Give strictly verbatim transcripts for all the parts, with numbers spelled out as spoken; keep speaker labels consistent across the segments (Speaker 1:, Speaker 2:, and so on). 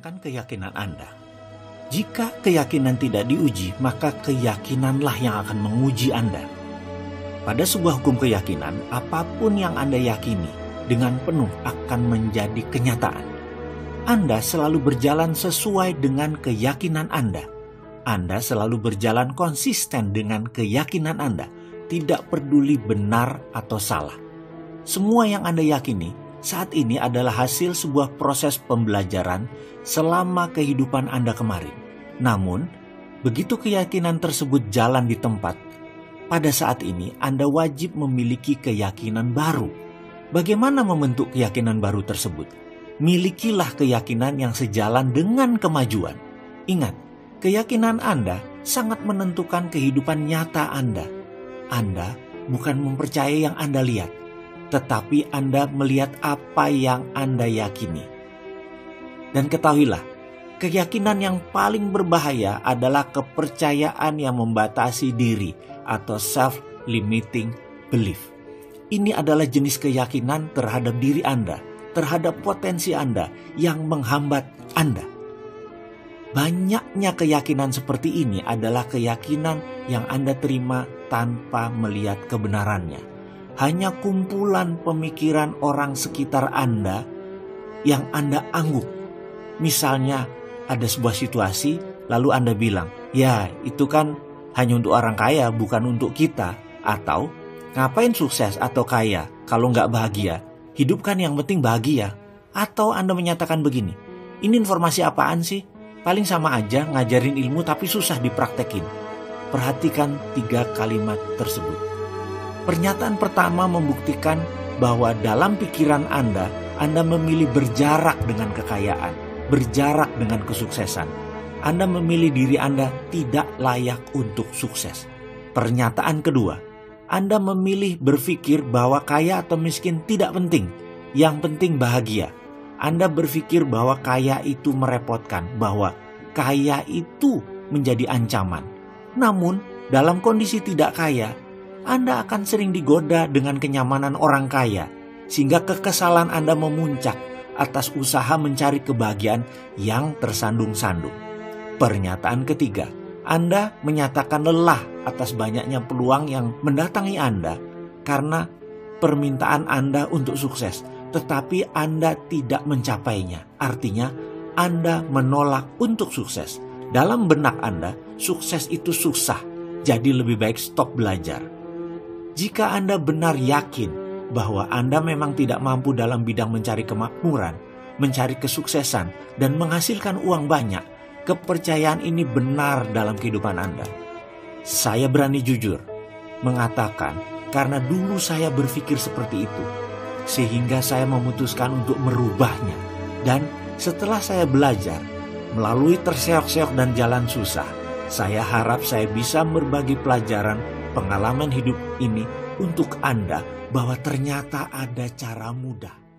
Speaker 1: Usahakan keyakinan Anda. Jika keyakinan tidak diuji, maka keyakinanlah yang akan menguji Anda. Pada sebuah hukum keyakinan, apapun yang Anda yakini dengan penuh akan menjadi kenyataan. Anda selalu berjalan sesuai dengan keyakinan Anda. Anda selalu berjalan konsisten dengan keyakinan Anda, tidak peduli benar atau salah. Semua yang Anda yakini saat ini adalah hasil sebuah proses pembelajaran selama kehidupan Anda kemarin. Namun, begitu keyakinan tersebut jalan di tempat, pada saat ini Anda wajib memiliki keyakinan baru. Bagaimana membentuk keyakinan baru tersebut? Milikilah keyakinan yang sejalan dengan kemajuan. Ingat, keyakinan Anda sangat menentukan kehidupan nyata Anda. Anda bukan mempercayai yang Anda lihat, tetapi Anda melihat apa yang Anda yakini. Dan ketahuilah, keyakinan yang paling berbahaya adalah kepercayaan yang membatasi diri atau self-limiting belief. Ini adalah jenis keyakinan terhadap diri Anda, terhadap potensi Anda yang menghambat Anda. Banyaknya keyakinan seperti ini adalah keyakinan yang Anda terima tanpa melihat kebenarannya. Hanya kumpulan pemikiran orang sekitar Anda yang Anda angguk. Misalnya ada sebuah situasi, lalu Anda bilang, ya itu kan hanya untuk orang kaya, bukan untuk kita. Atau, ngapain sukses atau kaya kalau nggak bahagia? Hidup kan yang penting bahagia. Atau Anda menyatakan begini, ini informasi apaan sih? Paling sama aja ngajarin ilmu tapi susah dipraktekin. Perhatikan tiga kalimat tersebut. Pernyataan pertama membuktikan bahwa dalam pikiran Anda, Anda memilih berjarak dengan kekayaan, berjarak dengan kesuksesan. Anda memilih diri Anda tidak layak untuk sukses. Pernyataan kedua, Anda memilih berpikir bahwa kaya atau miskin tidak penting. Yang penting bahagia. Anda berpikir bahwa kaya itu merepotkan, bahwa kaya itu menjadi ancaman. Namun, dalam kondisi tidak kaya, Anda akan sering digoda dengan kenyamanan orang kaya, sehingga kekesalan Anda memuncak atas usaha mencari kebahagiaan yang tersandung-sandung. Pernyataan ketiga, Anda menyatakan lelah atas banyaknya peluang yang mendatangi Anda karena permintaan Anda untuk sukses, tetapi Anda tidak mencapainya. Artinya, Anda menolak untuk sukses. Dalam benak Anda, sukses itu susah, jadi lebih baik stop belajar. Jika Anda benar yakin bahwa Anda memang tidak mampu dalam bidang mencari kemakmuran, mencari kesuksesan, dan menghasilkan uang banyak, kepercayaan ini benar dalam kehidupan Anda. Saya berani jujur mengatakan karena dulu saya berpikir seperti itu, sehingga saya memutuskan untuk merubahnya. Dan setelah saya belajar melalui terseok-seok dan jalan susah, saya harap saya bisa berbagi pelajaran pengalaman hidup ini untuk Anda bahwa ternyata ada cara mudah.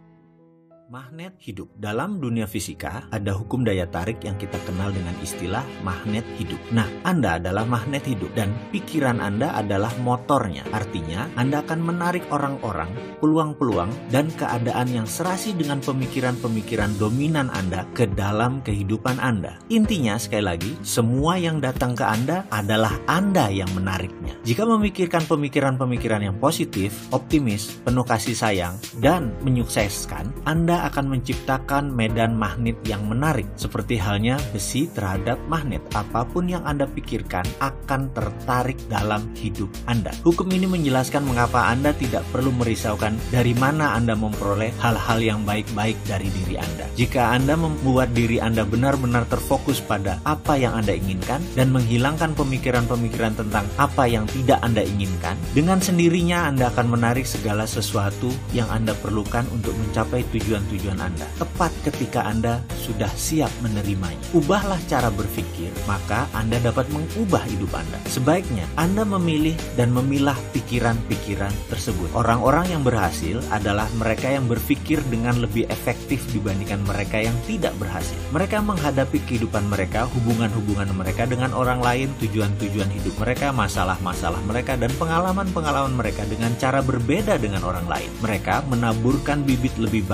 Speaker 1: Magnet hidup. Dalam dunia fisika ada hukum daya tarik yang kita kenal dengan istilah magnet hidup. Nah, Anda adalah magnet hidup dan pikiran Anda adalah motornya. Artinya, Anda akan menarik orang-orang, peluang-peluang, dan keadaan yang serasi dengan pemikiran-pemikiran dominan Anda ke dalam kehidupan Anda. Intinya, sekali lagi, semua yang datang ke Anda adalah Anda yang menariknya. Jika memikirkan pemikiran-pemikiran yang positif, optimis, penuh kasih sayang, dan menyukseskan, Anda akan menciptakan medan magnet yang menarik. Seperti halnya besi terhadap magnet, apapun yang Anda pikirkan akan tertarik dalam hidup Anda. Hukum ini menjelaskan mengapa Anda tidak perlu merisaukan dari mana Anda memperoleh hal-hal yang baik-baik dari diri Anda. Jika Anda membuat diri Anda benar-benar terfokus pada apa yang Anda inginkan dan menghilangkan pemikiran-pemikiran tentang apa yang tidak Anda inginkan, dengan sendirinya Anda akan menarik segala sesuatu yang Anda perlukan untuk mencapai tujuan tujuan Anda, tepat ketika Anda sudah siap menerimanya. Ubahlah cara berpikir, maka Anda dapat mengubah hidup Anda. Sebaiknya Anda memilih dan memilah pikiran-pikiran tersebut. Orang-orang yang berhasil adalah mereka yang berpikir dengan lebih efektif dibandingkan mereka yang tidak berhasil. Mereka menghadapi kehidupan mereka, hubungan-hubungan mereka dengan orang lain, tujuan-tujuan hidup mereka, masalah-masalah mereka, dan pengalaman-pengalaman mereka dengan cara berbeda dengan orang lain. Mereka menaburkan bibit lebih baik dan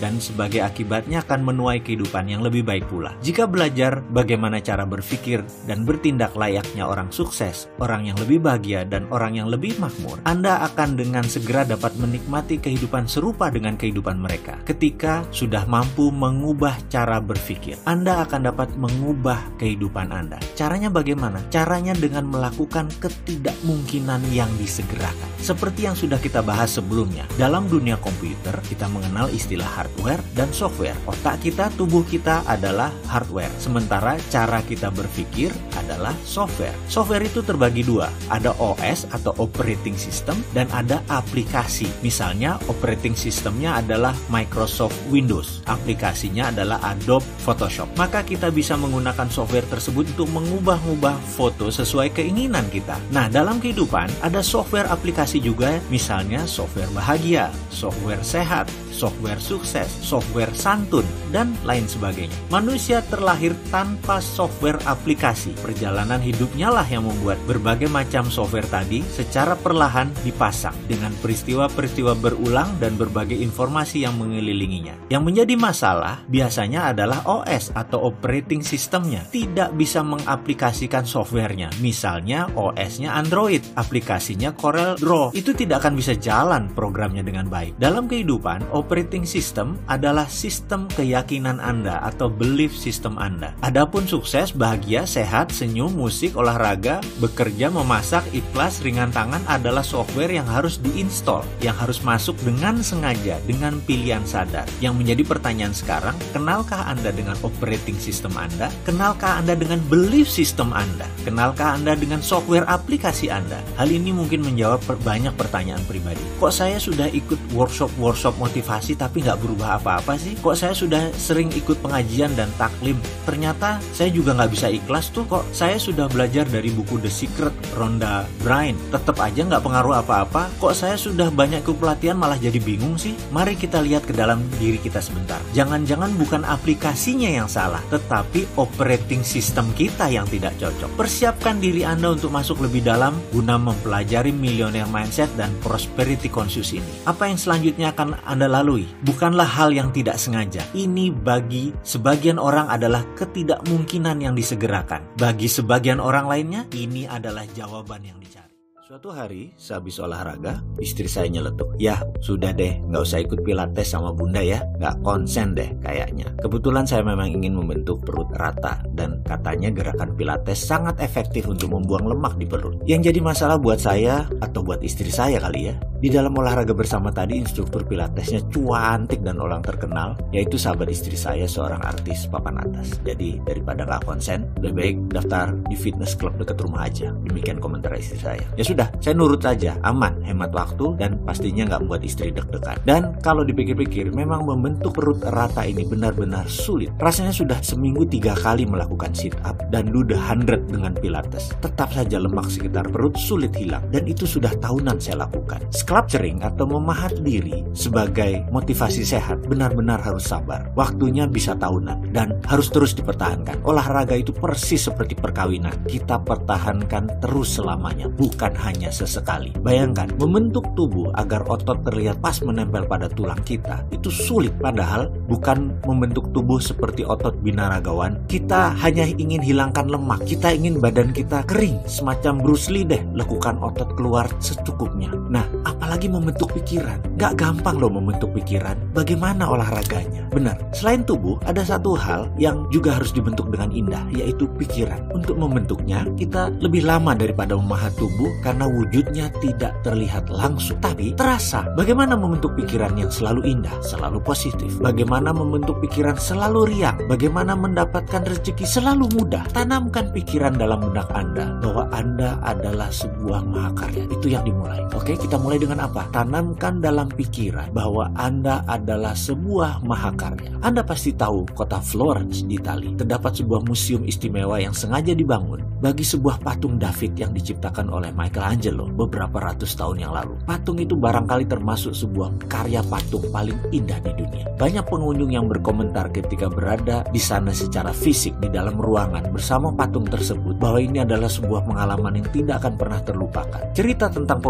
Speaker 1: dan sebagai akibatnya akan menuai kehidupan yang lebih baik pula. Jika belajar bagaimana cara berpikir dan bertindak layaknya orang sukses, orang yang lebih bahagia, dan orang yang lebih makmur, Anda akan dengan segera dapat menikmati kehidupan serupa dengan kehidupan mereka. Ketika sudah mampu mengubah cara berpikir, Anda akan dapat mengubah kehidupan Anda. Caranya bagaimana? Caranya dengan melakukan ketidakmungkinan yang disegerakan. Seperti yang sudah kita bahas sebelumnya, dalam dunia komputer kita mengenal istilah hardware dan software. Otak kita, tubuh kita adalah hardware, sementara cara kita berpikir adalah software. Software itu terbagi dua, ada O S atau operating system dan ada aplikasi. Misalnya operating systemnya adalah Microsoft Windows, aplikasinya adalah Adobe Photoshop. Maka kita bisa menggunakan software tersebut untuk mengubah-ubah foto sesuai keinginan kita. Nah, dalam kehidupan ada software aplikasi juga, misalnya software bahagia, software sehat, software sukses, software santun, dan lain sebagainya. Manusia terlahir tanpa software aplikasi. Perjalanan hidupnya lah yang membuat berbagai macam software tadi secara perlahan dipasang dengan peristiwa-peristiwa berulang dan berbagai informasi yang mengelilinginya. Yang menjadi masalah biasanya adalah O S atau operating systemnya tidak bisa mengaplikasikan softwarenya. Misalnya O S-nya Android, aplikasinya Corel Draw, itu tidak akan bisa jalan programnya dengan baik. Dalam kehidupan, operating system adalah sistem keyakinan Anda atau belief system Anda. Adapun sukses, bahagia, sehat, senyum, musik, olahraga, bekerja, memasak, ikhlas, ringan tangan adalah software yang harus diinstal, yang harus masuk dengan sengaja, dengan pilihan sadar. Yang menjadi pertanyaan sekarang, kenalkah Anda dengan operating system Anda? Kenalkah Anda dengan belief system Anda? Kenalkah Anda dengan software aplikasi Anda? Hal ini mungkin menjawab per- banyak pertanyaan pribadi. Kok saya sudah ikut workshop-workshop motivasi tapi nggak berubah apa-apa sih? Kok saya sudah sering ikut pengajian dan taklim, ternyata saya juga nggak bisa ikhlas tuh? Kok saya sudah belajar dari buku The Secret, Rhonda Byrne, tetap aja nggak pengaruh apa-apa? Kok saya sudah banyak ikut pelatihan malah jadi bingung sih? Mari kita lihat ke dalam diri kita sebentar. Jangan-jangan bukan aplikasinya yang salah, tetapi operating system kita yang tidak cocok. Persiapkan diri Anda untuk masuk lebih dalam guna mempelajari Millionaire Mindset dan Prosperity Conscious ini. Apa yang selanjutnya akan Anda lalui bukanlah hal yang tidak sengaja. Ini bagi sebagian orang adalah ketidakmungkinan yang disegerakan. Bagi sebagian orang lainnya, ini adalah jawaban yang dicari. Suatu hari, sehabis olahraga, istri saya nyeletuk, "Ya, sudah deh, nggak usah ikut pilates sama bunda ya, nggak konsen deh kayaknya." Kebetulan saya memang ingin membentuk perut rata, dan katanya gerakan pilates sangat efektif untuk membuang lemak di perut. Yang jadi masalah buat saya, atau buat istri saya kali ya, di dalam olahraga bersama tadi instruktur pilatesnya cuantik dan orang terkenal, yaitu sahabat istri saya, seorang artis papan atas. Jadi daripada nggak konsen, lebih baik daftar di fitness club dekat rumah aja. Demikian komentar istri saya. Ya sudah, saya nurut saja, aman, hemat waktu, dan pastinya nggak membuat istri deg-degan. Dan kalau dipikir-pikir, memang membentuk perut rata ini benar-benar sulit. Rasanya sudah seminggu tiga kali melakukan sit up dan do the hundred dengan pilates. Tetap saja lemak sekitar perut sulit hilang, dan itu sudah tahunan saya lakukan. Sculpturing atau memahat diri sebagai motivasi sehat benar-benar harus sabar. Waktunya bisa tahunan dan harus terus dipertahankan. Olahraga itu persis seperti perkawinan. Kita pertahankan terus selamanya, bukan hanya sesekali. Bayangkan, membentuk tubuh agar otot terlihat pas menempel pada tulang kita, itu sulit. Padahal bukan membentuk tubuh seperti otot binaragawan. Kita hanya ingin hilangkan lemak. Kita ingin badan kita kering, semacam Bruce Lee deh, lakukan otot keluar secukupnya. Nah, apalagi membentuk pikiran. Gak gampang loh membentuk pikiran. Bagaimana olahraganya? Benar, selain tubuh, ada satu hal yang juga harus dibentuk dengan indah, yaitu pikiran. Untuk membentuknya, kita lebih lama daripada memahat tubuh karena wujudnya tidak terlihat langsung, tapi terasa. Bagaimana membentuk pikiran yang selalu indah, selalu positif? Bagaimana membentuk pikiran selalu riang? Bagaimana mendapatkan rezeki selalu mudah? Tanamkan pikiran dalam benak Anda bahwa Anda adalah sebuah mahakarya. Itu yang dimulai. Oke, kita mulai dengan apa? Tanamkan dalam pikiran bahwa Anda adalah sebuah mahakarya. Anda pasti tahu kota Florence di Italia terdapat sebuah museum istimewa yang sengaja dibangun bagi sebuah patung David yang diciptakan oleh Michelangelo beberapa ratus tahun yang lalu. Patung itu barangkali termasuk sebuah karya patung paling indah di dunia. Banyak pengunjung yang berkomentar ketika berada di sana secara fisik di dalam ruangan bersama patung tersebut bahwa ini adalah sebuah pengalaman yang tidak akan pernah terlupakan. Cerita tentang pembuatan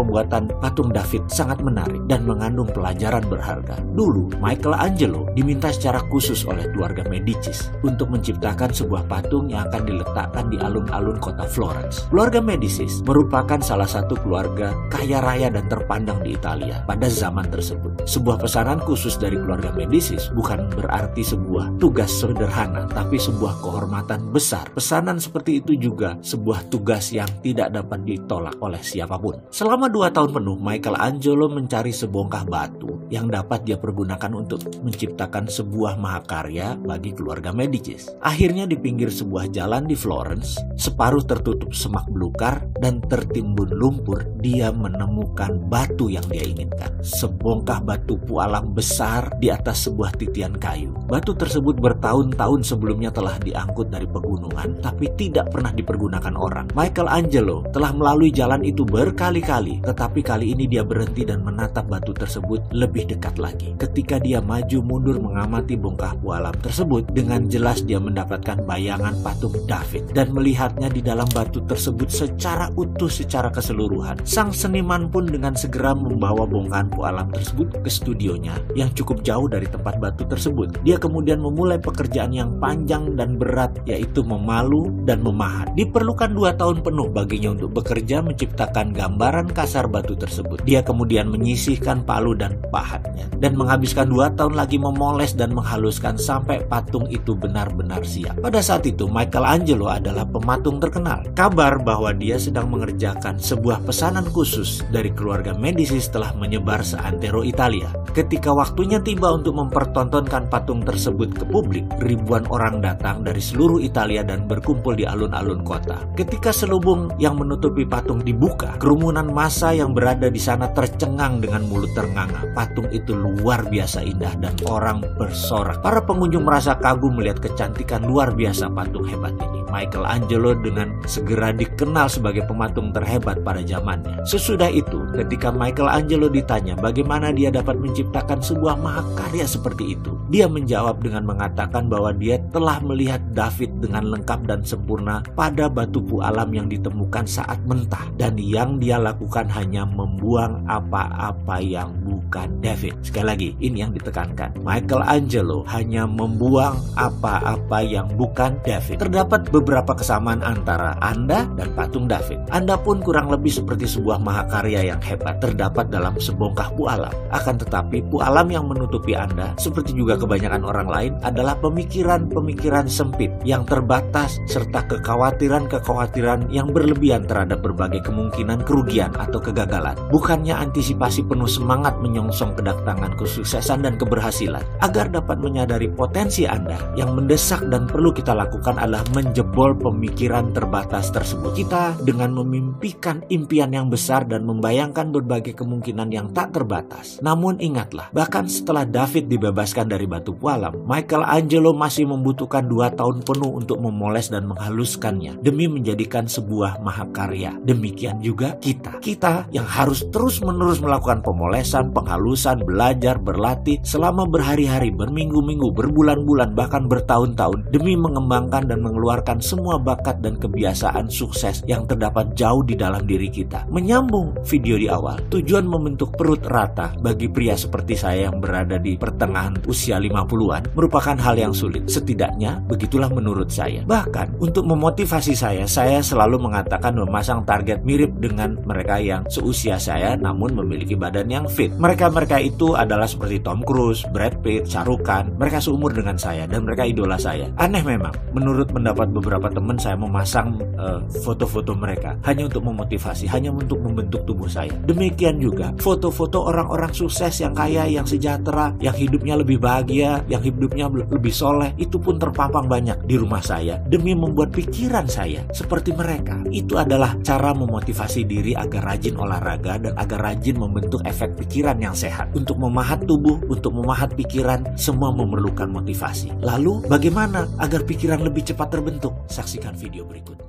Speaker 1: patung David sangat menarik dan mengandung pelajaran berharga. Dulu, Michelangelo diminta secara khusus oleh keluarga Medicis untuk menciptakan sebuah patung yang akan diletakkan di alun-alun kota Florence. Keluarga Medicis merupakan salah satu keluarga kaya raya dan terpandang di Italia pada zaman tersebut. Sebuah pesanan khusus dari keluarga Medicis bukan berarti sebuah tugas sederhana, tapi sebuah kehormatan besar. Pesanan seperti itu juga sebuah tugas yang tidak dapat ditolak oleh siapapun. Selama dua tahun penuh, Michelangelo mencari sebongkah batu yang dapat dia pergunakan untuk menciptakan sebuah mahakarya bagi keluarga Medicis. Akhirnya di pinggir sebuah jalan di Florence, separuh tertutup semak belukar dan tertimbun lumpur, dia menemukan batu yang dia inginkan. Sebongkah batu pualam besar di atas sebuah titian kayu. Batu tersebut bertahun-tahun sebelumnya telah diangkut dari pegunungan, tapi tidak pernah dipergunakan orang. Michelangelo telah melalui jalan itu berkali-kali, tetapi kali ini dia berhenti dan menatap batu tersebut lebih dekat lagi. Ketika dia maju mundur mengamati bongkah pualam tersebut, dengan jelas dia mendapatkan bayangan patung David dan melihatnya di dalam batu tersebut secara utuh, secara keseluruhan. Sang seniman pun dengan segera membawa bongkahan pualam tersebut ke studionya yang cukup jauh dari tempat batu tersebut. Dia kemudian memulai pekerjaan yang panjang dan berat, yaitu memalu dan memahat. Diperlukan dua tahun penuh baginya untuk bekerja menciptakan gambaran kasar batu tersebut. Dia kemudian menyisihkan palu dan pahatnya dan menghabiskan dua tahun lagi memoles dan menghaluskan sampai patung itu benar-benar siap. Pada saat itu Michelangelo adalah pematung terkenal. Kabar bahwa dia sedang mengerjakan sebuah pesanan khusus dari keluarga Medicis telah menyebar seantero Italia. Ketika waktunya tiba untuk mempertontonkan patung tersebut ke publik, ribuan orang datang dari seluruh Italia dan berkumpul di alun-alun kota. Ketika selubung yang menutupi patung dibuka, kerumunan massa yang berada di sana tercengang dengan mulut ternganga. Patung itu luar biasa indah dan orang bersorak. Para pengunjung merasa kagum melihat kecantikan luar biasa patung hebat ini. Michelangelo dengan segera dikenal sebagai pematung terhebat pada zamannya. Sesudah itu, ketika Michelangelo ditanya bagaimana dia dapat menciptakan sebuah mahakarya seperti itu, dia menjawab dengan mengatakan bahwa dia telah melihat David dengan lengkap dan sempurna pada batu pualam yang ditemukan saat mentah, dan yang dia lakukan hanya membuang apa-apa yang bukan David. Sekali lagi, ini yang ditekankan. Michelangelo hanya membuang apa-apa yang bukan David. Terdapat beberapa kesamaan antara Anda dan patung David. Anda pun kurang lebih seperti sebuah mahakarya yang hebat terdapat dalam sebongkah pualam. Akan tetapi pualam yang menutupi Anda, seperti juga kebanyakan orang lain, adalah pemikiran-pemikiran sempit yang terbatas serta kekhawatiran-kekhawatiran yang berlebihan terhadap berbagai kemungkinan kerugian atau kegagalan. Bukannya antisipasi penuh semangat menyongsong kedatangan kesuksesan dan keberhasilan. Agar dapat menyadari potensi Anda, yang mendesak dan perlu kita lakukan adalah menjebol pemikiran terbatas tersebut. Kita dengan memimpikan impian yang besar dan membayangkan berbagai kemungkinan yang tak terbatas. Namun ingatlah, bahkan setelah David dibebaskan dari batu pualam, Michelangelo masih membutuhkan dua tahun penuh untuk memoles dan menghaluskannya demi menjadikan sebuah mahakarya. Demikian juga kita. Kita yang harus terus-menerus melakukan pemolesan, penghalusan, belajar, berlatih selama berhari-hari, berminggu-minggu, berbulan-bulan, bahkan bertahun-tahun demi mengembangkan dan mengeluarkan semua bakat dan kebiasaan sukses yang terdapat jauh di dalam diri kita. Menyambung video di awal, tujuan membentuk perut rata bagi pria seperti saya yang berada di pertengahan usia lima puluhan merupakan hal yang sulit. Setidaknya begitulah menurut saya. Bahkan untuk memotivasi saya, saya selalu mengatakan memasang target mirip dengan mereka yang seusia saya namun memiliki badan yang fit. Mereka-mereka itu adalah seperti Tom Cruise, Brad Pitt, Shah Rukh Khan. Mereka seumur dengan saya dan mereka idola saya. Aneh memang, menurut pendapat beberapa teman, saya memasang uh, foto-foto mereka hanya untuk memotivasi, hanya untuk membentuk tubuh saya. Demikian juga foto-foto orang-orang sukses yang kaya, yang sejahtera, yang hidupnya lebih bahagia, yang hidupnya lebih soleh, itu pun terpampang banyak di rumah saya demi membuat pikiran saya seperti mereka. Itu adalah cara memotivasi diri agar rajin olahraga dan agar rajin membentuk efek pikiran yang sehat. Untuk memahat tubuh, untuk memahat pikiran, semua memerlukan motivasi. Lalu bagaimana agar pikiran lebih cepat terbentuk? Saksikan video berikutnya.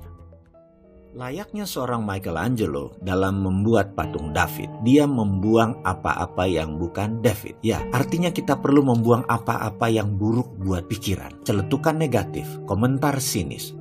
Speaker 1: Layaknya seorang Michelangelo dalam membuat patung David, dia membuang apa-apa yang bukan David. Ya, artinya kita perlu membuang apa-apa yang buruk buat pikiran. Celetukan negatif, komentar sinis,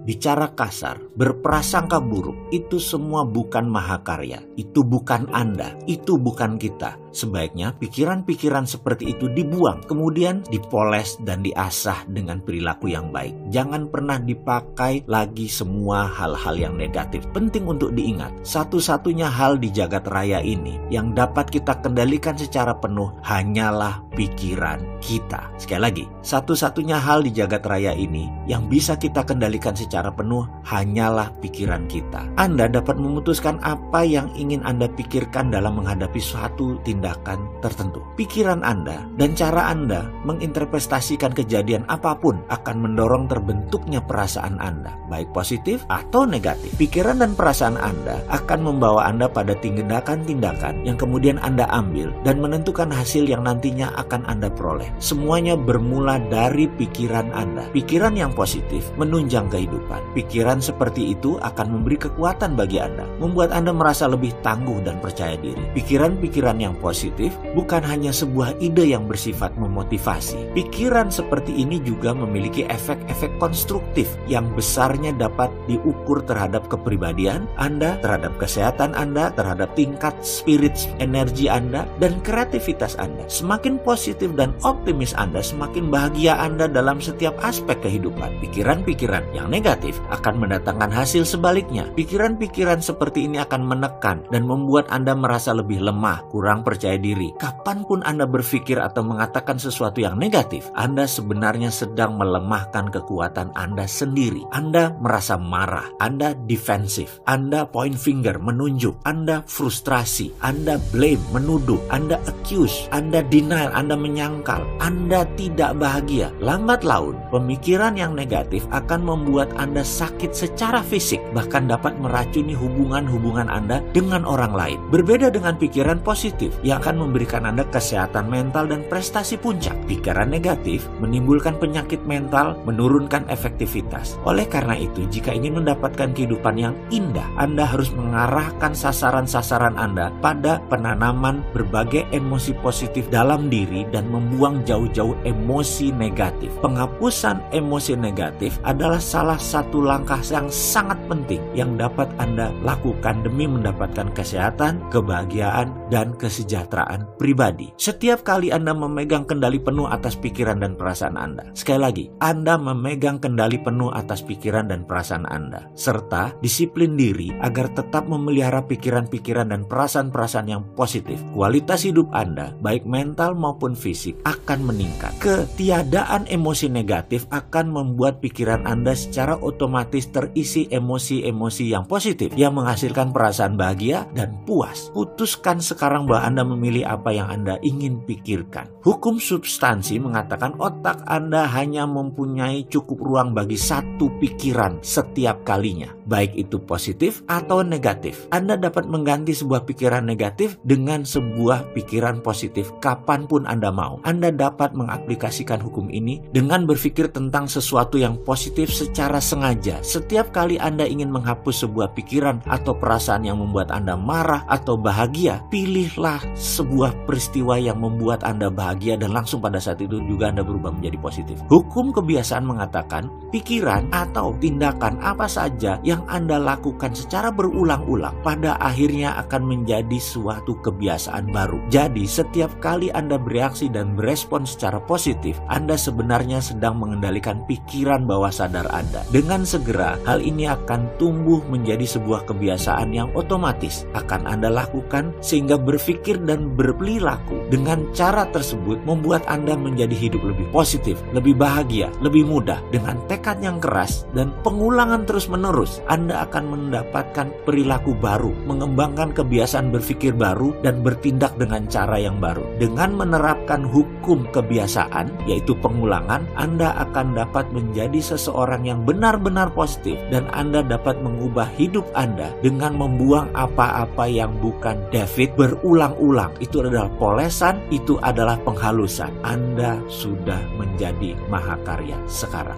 Speaker 1: bicara kasar, berprasangka buruk, itu semua bukan mahakarya. Itu bukan Anda, itu bukan kita. Sebaiknya pikiran-pikiran seperti itu dibuang, kemudian dipoles dan diasah dengan perilaku yang baik. Jangan pernah dipakai lagi semua hal-hal yang negatif. Penting untuk diingat, satu-satunya hal di jagat raya ini yang dapat kita kendalikan secara penuh hanyalah pikiran kita. Sekali lagi, satu-satunya hal di jagat raya ini yang bisa kita kendalikan secara penuh hanyalah pikiran kita. Anda dapat memutuskan apa yang ingin Anda pikirkan dalam menghadapi suatu tindakan tindakan tertentu. Pikiran Anda dan cara Anda menginterpretasikan kejadian apapun akan mendorong terbentuknya perasaan Anda, baik positif atau negatif. Pikiran dan perasaan Anda akan membawa Anda pada tindakan-tindakan yang kemudian Anda ambil dan menentukan hasil yang nantinya akan Anda peroleh. Semuanya bermula dari pikiran Anda. Pikiran yang positif menunjang kehidupan. Pikiran seperti itu akan memberi kekuatan bagi Anda, membuat Anda merasa lebih tangguh dan percaya diri. Pikiran-pikiran yang positif bukan hanya sebuah ide yang bersifat memotivasi. Pikiran seperti ini juga memiliki efek-efek konstruktif yang besarnya dapat diukur terhadap kepribadian Anda, terhadap kesehatan Anda, terhadap tingkat spirit energi Anda, dan kreativitas Anda. Semakin positif dan optimis Anda, semakin bahagia Anda dalam setiap aspek kehidupan. Pikiran-pikiran yang negatif akan mendatangkan hasil sebaliknya. Pikiran-pikiran seperti ini akan menekan dan membuat Anda merasa lebih lemah, kurang percaya diri. Kapanpun Anda berpikir atau mengatakan sesuatu yang negatif, Anda sebenarnya sedang melemahkan kekuatan Anda sendiri. Anda merasa marah, Anda defensif, Anda point finger, menunjuk, Anda frustrasi, Anda blame, menuduh, Anda accuse, Anda denial, Anda menyangkal, Anda tidak bahagia. Lambat laun, pemikiran yang negatif akan membuat Anda sakit secara fisik, bahkan dapat meracuni hubungan-hubungan Anda dengan orang lain. Berbeda dengan pikiran positif yang akan memberikan Anda kesehatan mental dan prestasi puncak. Pikiran negatif menimbulkan penyakit mental, menurunkan efektivitas. Oleh karena itu, jika ingin mendapatkan kehidupan yang indah, Anda harus mengarahkan sasaran-sasaran Anda pada penanaman berbagai emosi positif dalam diri dan membuang jauh-jauh emosi negatif. Penghapusan emosi negatif adalah salah satu langkah yang sangat penting yang dapat Anda lakukan demi mendapatkan kesehatan, kebahagiaan, dan kesejahteraan pribadi. Setiap kali Anda memegang kendali penuh atas pikiran dan perasaan Anda. Sekali lagi, Anda memegang kendali penuh atas pikiran dan perasaan Anda, serta disiplin diri agar tetap memelihara pikiran-pikiran dan perasaan-perasaan yang positif. Kualitas hidup Anda, baik mental maupun fisik, akan meningkat. Ketiadaan emosi negatif akan membuat pikiran Anda secara otomatis terisi emosi-emosi yang positif, yang menghasilkan perasaan bahagia dan puas. Putuskan sekarang bahwa Anda memilih apa yang Anda ingin pikirkan. Hukum substansi mengatakan otak Anda hanya mempunyai cukup ruang bagi satu pikiran setiap kalinya, baik itu positif atau negatif. Anda dapat mengganti sebuah pikiran negatif dengan sebuah pikiran positif kapanpun Anda mau. Anda dapat mengaplikasikan hukum ini dengan berpikir tentang sesuatu yang positif secara sengaja. Setiap kali Anda ingin menghapus sebuah pikiran atau perasaan yang membuat Anda marah atau bahagia, pilihlah sebuah peristiwa yang membuat Anda bahagia dan langsung pada saat itu juga Anda berubah menjadi positif. Hukum kebiasaan mengatakan pikiran atau tindakan apa saja yang Anda lakukan secara berulang-ulang pada akhirnya akan menjadi suatu kebiasaan baru. Jadi setiap kali Anda bereaksi dan berespon secara positif, Anda sebenarnya sedang mengendalikan pikiran bawah sadar Anda. Dengan segera, hal ini akan tumbuh menjadi sebuah kebiasaan yang otomatis akan Anda lakukan, sehingga berpikir dan berperilaku dengan cara tersebut membuat Anda menjadi hidup lebih positif, lebih bahagia, lebih mudah. Dengan tekad yang keras dan pengulangan terus-menerus, Anda akan mendapatkan perilaku baru, mengembangkan kebiasaan berpikir baru, dan bertindak dengan cara yang baru. Dengan menerapkan hukum kebiasaan, yaitu pengulangan, Anda akan dapat menjadi seseorang yang benar-benar positif, dan Anda dapat mengubah hidup Anda dengan membuang apa-apa yang bukan David berulang-ulang. Itu adalah polesan, itu adalah penghalusan. Anda sudah menjadi mahakarya sekarang.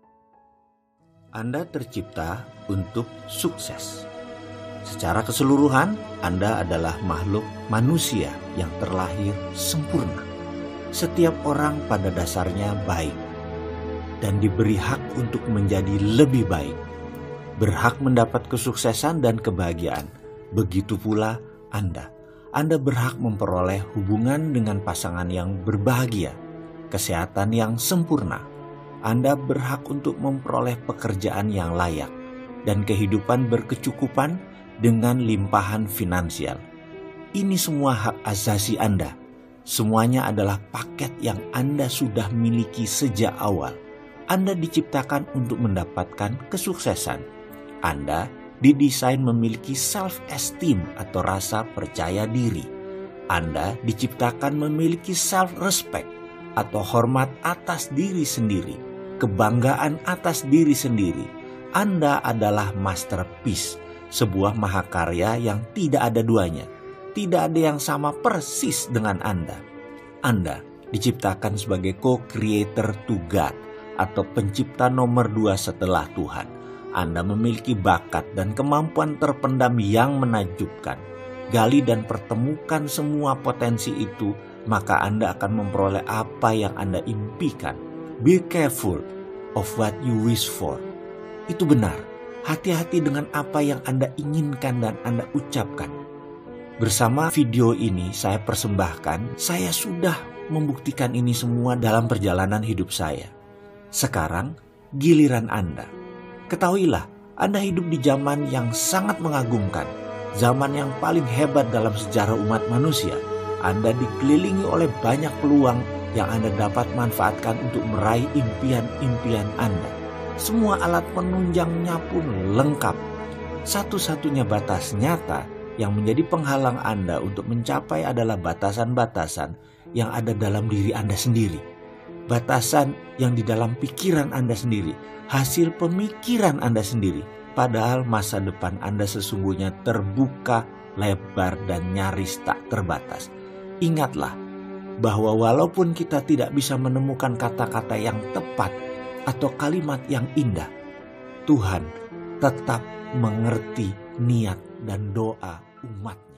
Speaker 1: Anda tercipta untuk sukses. Secara keseluruhan, Anda adalah makhluk manusia yang terlahir sempurna. Setiap orang pada dasarnya baik dan diberi hak untuk menjadi lebih baik berhak mendapat kesuksesan dan kebahagiaan. Begitu pula Anda. Anda berhak memperoleh hubungan dengan pasangan yang berbahagia, kesehatan yang sempurna. Anda berhak untuk memperoleh pekerjaan yang layak, dan kehidupan berkecukupan dengan limpahan finansial. Ini semua hak asasi Anda. Semuanya adalah paket yang Anda sudah miliki sejak awal. Anda diciptakan untuk mendapatkan kesuksesan. Anda didesain memiliki self-esteem atau rasa percaya diri. Anda diciptakan memiliki self-respect atau hormat atas diri sendiri, kebanggaan atas diri sendiri. Anda adalah masterpiece, sebuah mahakarya yang tidak ada duanya. Tidak ada yang sama persis dengan Anda. Anda diciptakan sebagai co-creator to God atau pencipta nomor dua setelah Tuhan. Anda memiliki bakat dan kemampuan terpendam yang menakjubkan. Gali dan pertemukan semua potensi itu, maka Anda akan memperoleh apa yang Anda impikan. Be careful of what you wish for. Itu benar. Hati-hati dengan apa yang Anda inginkan dan Anda ucapkan. Bersama video ini saya persembahkan, saya sudah membuktikan ini semua dalam perjalanan hidup saya. Sekarang giliran Anda. Ketahuilah, Anda hidup di zaman yang sangat mengagumkan, zaman yang paling hebat dalam sejarah umat manusia. Anda dikelilingi oleh banyak peluang yang Anda dapat manfaatkan untuk meraih impian-impian Anda. Semua alat penunjangnya pun lengkap. Satu-satunya batas nyata yang menjadi penghalang Anda untuk mencapai adalah batasan-batasan yang ada dalam diri Anda sendiri. Batasan yang di dalam pikiran Anda sendiri, hasil pemikiran Anda sendiri. Padahal masa depan Anda sesungguhnya terbuka, lebar, dan nyaris tak terbatas. Ingatlah bahwa walaupun kita tidak bisa menemukan kata-kata yang tepat atau kalimat yang indah, Tuhan tetap mengerti niat dan doa umat.